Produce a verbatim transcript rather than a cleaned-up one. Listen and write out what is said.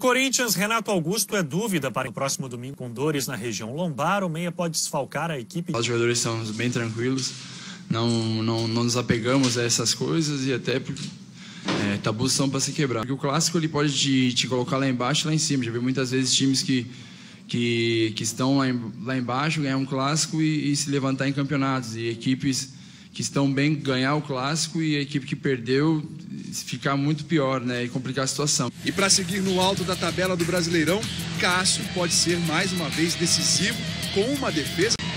Corinthians, Renato Augusto é dúvida para o próximo domingo com dores na região lombar. O meia pode desfalcar a equipe. Os jogadores estão bem tranquilos, não, não, não nos apegamos a essas coisas e até porque é, tabus são para se quebrar. Porque o clássico ele ppode te, te colocar lá embaixo e lá em cima. Já vi muitas vezes times que, que, que estão lá, em, lá embaixo ganhar um clássico e, e se levantar em campeonatos. E equipes que estão bem ganhar o clássico e a equipe que perdeu ficar muito pior, né, e complicar a situação. E para seguir no alto da tabela do Brasileirão, Cássio pode ser mais uma vez decisivo com uma defesa.